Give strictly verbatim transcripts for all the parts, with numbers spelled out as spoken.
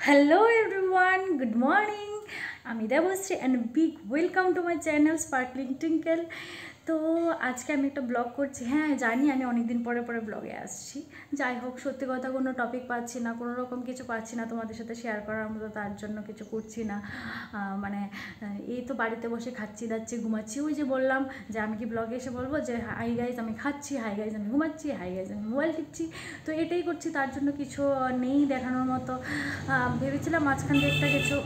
Hello everyone, good morning. I'm Devasri and big welcome to my channel Sparkling Twinkle. তো আজকে আমি একটা blog করছি। হ্যাঁ জানি আমি অনেক দিন পরে পরে ব্লগে আসছি, যাই হোক সত্যি কথা কোনো টপিক পাচ্ছি না, কোনো রকম কিছু পাচ্ছি না তোমাদের সাথে শেয়ার করার মতো, তার জন্য কিছু করছি না। মানে এই তো বাড়িতে বসে খাচ্ছি দাচ্ছি ঘুমাচ্ছি, ওই যে বললাম যে আমি কি ব্লগে এসে বলবো যে হাই গাইজ আমি খাচ্ছি, হাই গাইজ আমি ঘুমাচ্ছি, হাই গাইজ আমি মোবাইল টিপছি, তো এটাই করছি, তার জন্য কিছু নেই দেখানোর মতো। ভেবেছিলাম মাঝখান দিয়ে একটা কিছু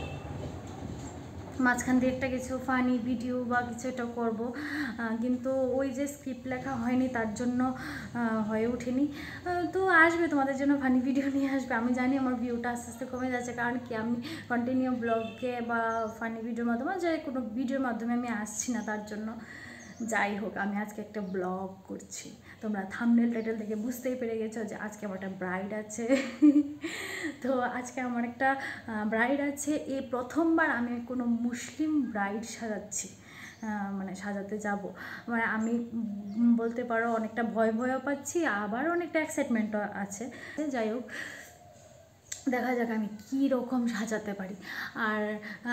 মাঝখান দিয়ে একটা কিছু ফানি ভিডিও বা কিছু একটা করবো, কিন্তু ওই যে স্ক্রিপ্ট লেখা হয়নি, তার জন্য হয়ে ওঠেনি। তো আসবে তোমাদের জন্য ফানি ভিডিও নিয়ে আসবে। আমি জানি আমার ভিউটা আস্তে আস্তে কমে যাচ্ছে, কারণ কি আমি কন্টিনিউ ব্লগে বা ফানি ভিডিওর মাধ্যমে যে কোনো ভিডিওর মাধ্যমে আমি আসছি না, তার জন্য। যাই হোক আমি আজকে একটা ব্লগ করছি, তোমরা থাম্বনেল টাইটেল থেকে বুঝতেই পেরে গেছো যে আজকে আমার একটা ব্রাইড আছে। তো আজকে আমার একটা ব্রাইড আছে, এই প্রথমবার আমি কোনো মুসলিম ব্রাইড সাজাচ্ছি, মানে সাজাতে যাব। মানে আমি বলতে পারো অনেকটা ভয় ভয়ও পাচ্ছি, আবার অনেকটা এক্সাইটমেন্টও আছে। যাই হোক দেখা যাক আমি কী রকম সাজাতে পারি। আর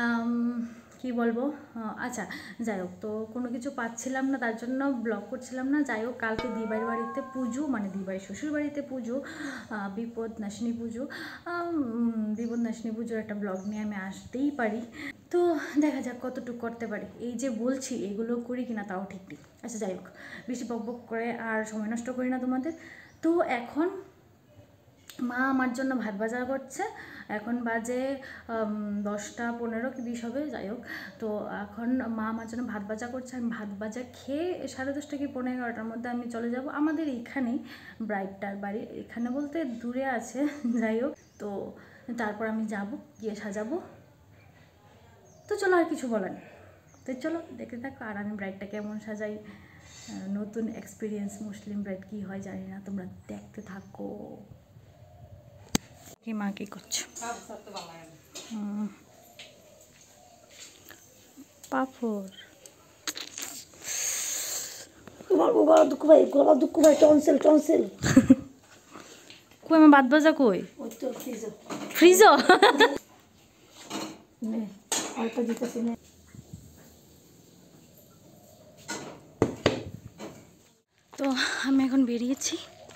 কি বলবো, আচ্ছা যাই হোক, তো কোনো কিছু পাচ্ছিলাম না, তার জন্য ব্লগ করছিলাম না। যাই হোক কালকে দিবাইয়ের বাড়িতে পুজো, মানে দিবাই শ্বশুর বাড়িতে পুজো, বিপদ নাশিনী পুজো, বিপদ নাশিনী পুজোর একটা ব্লগ নিয়ে আমি আসতেই পারি। তো দেখা যাক কতটুকু করতে পারি। এই যে বলছি এগুলো করি কিনা তাও ঠিক নেই। আচ্ছা যাই হোক বেশি বক বক করে আর সময় নষ্ট করি না তোমাদের। তো এখন মা আমার জন্য ভাত ভাজা করছে, এখন বাজে দশটা পনেরো কি বিশ হবে, যাই হোক। তো এখন মা আমার জন্য ভাত ভাজা করছে, আমি ভাত ভাজা খেয়ে সাড়ে দশটা কি পনেরো এগারোটার মধ্যে আমি চলে যাব আমাদের এইখানেই ব্রাইডটার বাড়ি, এখানে বলতে দূরে আছে। যাই হোক তো তারপর আমি যাব গিয়ে সাজাবো। তো চলো আর কিছু বলার নেই, তো চলো দেখতে থাকো। আর আমি ব্রাইডটা কেমন সাজাই, নতুন এক্সপিরিয়েন্স, মুসলিম ব্রাইড কী হয় জানি না, তোমরা দেখতে থাকো। কি মা কি করছো? পাপড় গলা দুঃখ ভাই, গলা দুঃখ ভাই, টনসিল টনসিল। কই আমার বাদ বাজা কই? ফ্রিজও আরেকটা দিতেছি না। তো আমি এখন বেরিয়েছি,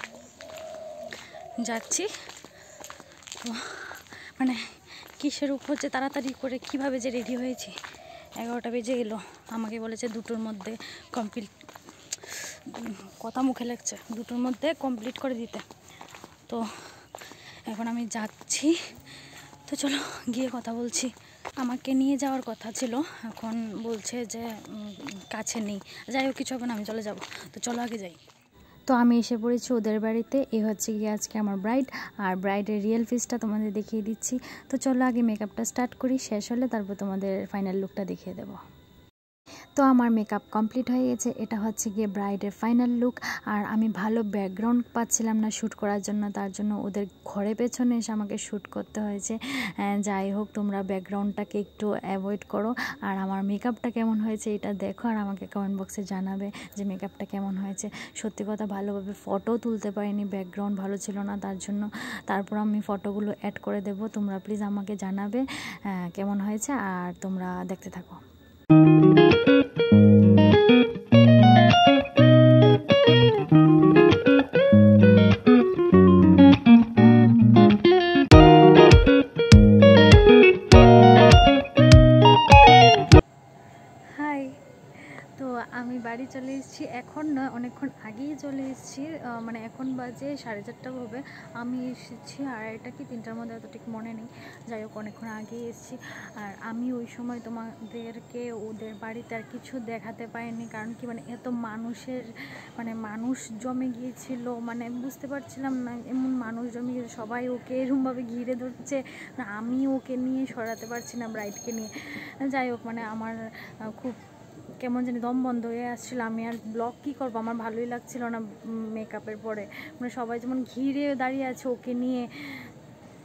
যাচ্ছি। তো মানে কিসের উপর যে তাড়াতাড়ি করে কিভাবে যে রেডি হয়েছি, এগারোটা বেজে গেলো, আমাকে বলেছে দুটোর মধ্যে কমপ্লিট, কথা মুখে লাগছে, দুটোর মধ্যে কমপ্লিট করে দিতে। তো এখন আমি যাচ্ছি, তো চলো গিয়ে কথা বলছি। আমাকে নিয়ে যাওয়ার কথা ছিল, এখন বলছে যে কাছে নেই। যাই হোক কিছু হবে না, আমি চলে যাব। তো চলো আগে যাই। তো আমি এসে পড়েছি ওদের বাড়িতে, এই হচ্ছে গিয়ে আজকে আমার ব্রাইড, আর ব্রাইডের রিয়েল ফেসটা তোমাদের দেখিয়ে দিচ্ছি। তো চলো আগে মেকআপটা স্টার্ট করি, শেষ হলে তারপর তোমাদের ফাইনাল লুকটা দেখিয়ে দেবো। তো আমার মেকআপ কমপ্লিট হয়ে গেছে, এটা হচ্ছে গিয়ে ব্রাইডের ফাইনাল লুক। আর আমি ভালো ব্যাকগ্রাউন্ড পাচ্ছিলাম না শ্যুট করার জন্য, তার জন্য ওদের ঘরে পেছনে এসে আমাকে শ্যুট করতে হয়েছে। যাই হোক তোমরা ব্যাকগ্রাউন্ডটাকে একটু অ্যাভয়েড করো, আর আমার মেকআপটা কেমন হয়েছে এটা দেখো, আর আমাকে কমেন্ট বক্সে জানাবে যে মেকআপটা কেমন হয়েছে। সত্যি কথা ভালোভাবে ফটো তুলতে পারিনি, ব্যাকগ্রাউন্ড ভালো ছিল না, তার জন্য। তারপর আমি ফটোগুলো অ্যাড করে দেব, তোমরা প্লিজ আমাকে জানাবে কেমন হয়েছে, আর তোমরা দেখতে থাকো। আমি বাড়ি চলে এসেছি, এখন না অনেকক্ষণ আগেই চলে এসেছি, মানে এখন বাজে সাড়ে চারটা হবে, আমি এসেছি আড়াইটা কি তিনটার মধ্যে, এত ঠিক মনে নেই। যাই হোক অনেকক্ষণ আগেই এসেছি। আর আমি ওই সময় তোমাদেরকে ওদের বাড়িতে আর কিছু দেখাতে পারিনি, কারণ কি মানে এত মানুষের মানে মানুষ জমে গিয়েছিল, মানে বুঝতে পারছিলাম না, এমন মানুষ জমে গিয়েছে, সবাই ওকে এরকমভাবে ঘিরে ধরছে, আমি ওকে নিয়ে সরাতে পারছি না, ব্রাইডকে নিয়ে। যাই হোক মানে আমার খুব কেমন জানি দম বন্ধ হয়ে আসছিল, আমি আর ব্লগ কী করবো, আমার ভালোই লাগছিল না মেকআপের পরে, মানে সবাই যেমন ঘিরে দাঁড়িয়ে আছে ওকে নিয়ে।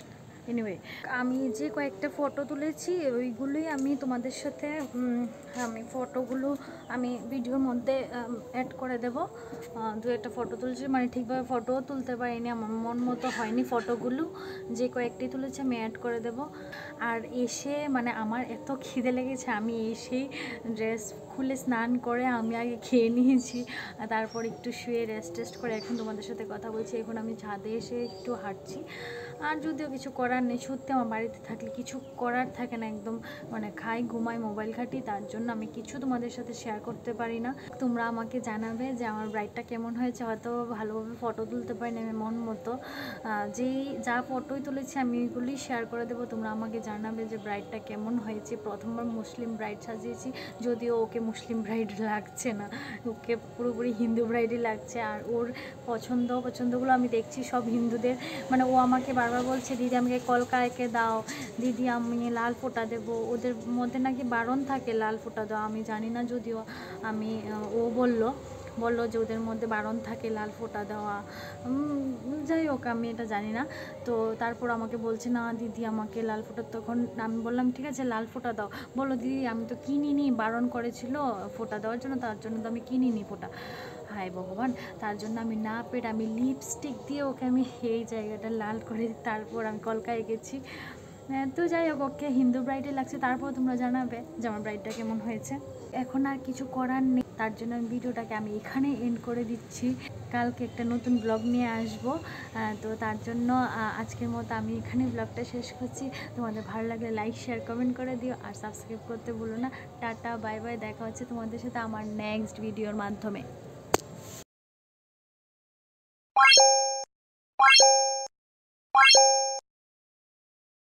এনিওয়ে আমি যে কয়েকটা ফটো তুলেছি ওইগুলোই আমি তোমাদের সাথে আমি ফটোগুলো আমি ভিডিওর মধ্যে অ্যাড করে দেব। দু একটা ফটো তুলছি, মানে ঠিকভাবে ফটোও তুলতে পারিনি, আমার মন মতো হয়নি ফটোগুলো, যে কয়েকটি তুলেছি আমি অ্যাড করে দেব। আর এসে মানে আমার এত খিদে লেগেছে, আমি এসেই ড্রেস খুলে স্নান করে আমি আগে খেয়ে নিয়েছি, তারপর একটু শুয়ে রেস্ট টেস্ট করে এখন তোমাদের সাথে কথা বলছি। এখন আমি ছাদে এসে একটু হাঁটছি, আর যদিও কিছু করার নেই, সত্যি আমার বাড়িতে থাকলে কিছু করার থাকে না, একদম মানে খাই ঘুমাই মোবাইল ঘাঁটি, তার জন্য আমি কিছু তোমাদের সাথে শেয়ার করতে পারি না। তোমরা আমাকে জানাবে যে আমার ব্রাইডটা কেমন হয়েছে, হয়তো ভালোভাবে ফটো তুলতে পারিনি আমি মন মতো, যেই যা ফটোই তুলেছি আমি এগুলি শেয়ার করে দেবো। তোমরা আমাকে জানাবে যে ব্রাইডটা কেমন হয়েছে। প্রথমবার মুসলিম ব্রাইড সাজিয়েছি, যদিও ওকে মুসলিম ব্রাইড লাগছে না, ওকে পুরোপুরি হিন্দু ব্রাইডই লাগছে। আর ওর পছন্দ পছন্দগুলো আমি দেখছি সব হিন্দুদের, মানে ও আমাকে বারবার বলছে দিদি আমাকে কলকা এঁকে দাও, দিদি আমি লাল ফোঁটা দেবো, ওদের মধ্যে নাকি বারণ থাকে লাল ফোঁটা দেওয়া, আমি জানি না, যদিও আমি ও বললো বললো যে ওদের মধ্যে বারণ থাকে লাল ফোঁটা দেওয়া, যাই হোক আমি এটা জানি না। তো তারপর আমাকে বলছে না দিদি আমাকে লাল ফোঁটা, তখন আমি বললাম ঠিক আছে লাল ফোঁটা দাও, বললো দিদি আমি তো কিনিনি, বারণ করেছিল ফোঁটা দেওয়ার জন্য, তার জন্য তো আমি কিনিনি ফোঁটা। হায় ভগবান, তার জন্য আমি না পেরে আমি লিপস্টিক দিয়ে ওকে আমি এই জায়গাটা লাল করে তারপর আমি কলকায় গেছি। তো যাই হোক ওকে হিন্দু ব্রাইডে লাগছে। তারপর তোমরা জানাবে যে আমার ব্রাইডটা কেমন হয়েছে। এখন আর কিছু করার নেই, তার জন্য আমি ভিডিওটাকে আমি এখানে এন্ড করে দিচ্ছি। কালকে একটা নতুন ব্লগ নিয়ে আসব, তো তার জন্য আজকের মতো আমি এখানে ব্লগটা শেষ করছি। তোমাদের ভালো লাগলে লাইক শেয়ার কমেন্ট করে দিও, আর সাবস্ক্রাইব করতে ভুলো না। টাটা বাই বাই, দেখা হচ্ছে তোমাদের সাথে আমার নেক্সট ভিডিওর মাধ্যমে।